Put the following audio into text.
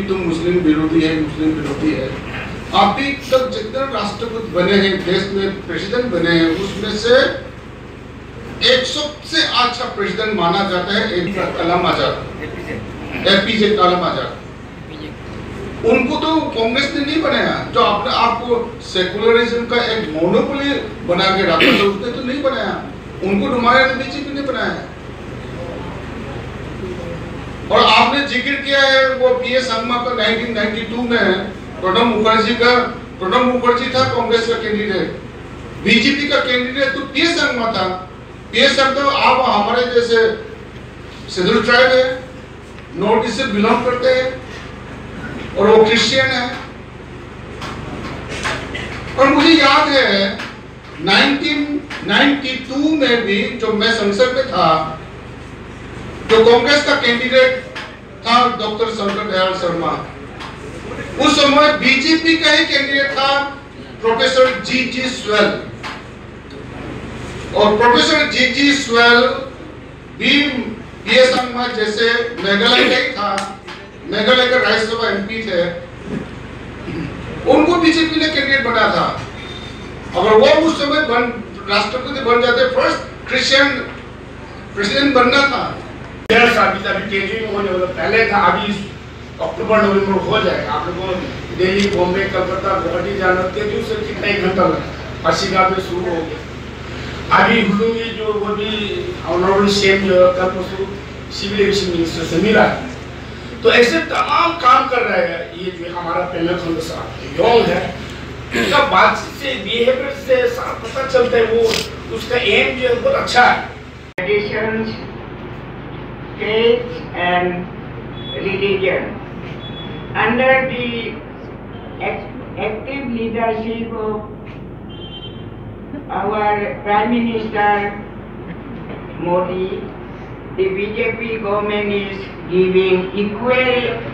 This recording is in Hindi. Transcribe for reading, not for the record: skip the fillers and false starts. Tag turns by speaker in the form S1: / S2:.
S1: तो मुस्लिम विरोधी है, मुस्लिम विरोधी है। अभी तक जितने राष्ट्रपति बने हैं देश में, प्रेसिडेंट बने हैं, उसमें से एक सबसे अच्छा प्रेसिडेंट माना जाता है कलाम आजाद, एपीजे कलाम आजाद। उनको तो कांग्रेस ने नहीं बनाया, जो अपने आपको सेकुलरिज्म का एक मोनोपोली बना के रखा था, उसने तो नहीं बनाया। उनको नुमाया बीजेपी ने बनाया। और आपने जिक्र किया है वो पीएस संगमा का 1992 में प्रणब मुखर्जी था कांग्रेस का कैंडिडेट, बीजेपी का कैंडिडेट तो पीएस संगमा था। पीएस संगमा आप हमारे जैसे शेड्यूल ट्राइब है, नॉर्थ ईस्ट से बिलोंग करते हैं और वो क्रिश्चियन है। और मुझे याद है 1992 में भी जब मैं संसद में था, जो कांग्रेस का कैंडिडेट था डॉक्टर शंकर दयाल शर्मा, उस समय बीजेपी का ही कैंडिडेट था प्रोफेसर जी स्वेल। और प्रोफेसर जी स्वेल भी पीएस संगमा जैसे मेघालय का ही था, मेघालय का राज्यसभा एमपी थे, उनको बीजेपी ने कैंडिडेट बना था। अगर वो उस समय राष्ट्रपति बन जाते, फर्स्ट क्रिश्चियन प्रेसिडेंट बनना था। अभी केजरी होने वाला पहले था, अभी अक्टूबर नवंबर हो जाएगा। आप लोगों को दिल्ली, बॉम्बे, कलकत्ता, गुवाहाटी जाना तेजू से कितना एक घंटा लगा, पासीघाट में शुरू हो गया। अभी हुलूंगी जो वो भी ऑनरेबल सीएम जो कल परसों सिविल एविएशन मिनिस्टर से मिला है, तो ऐसे तमाम काम कर रहे हैं। ये जो हमारा पेनल खंड साहब यंग है, उसका बात से बिहेवियर से साफ पता चलता है वो उसका एम जो है बहुत अच्छा है।
S2: Traditions, faith and religion. Under the active leadership of our Prime Minister Modi, the BJP government is giving equal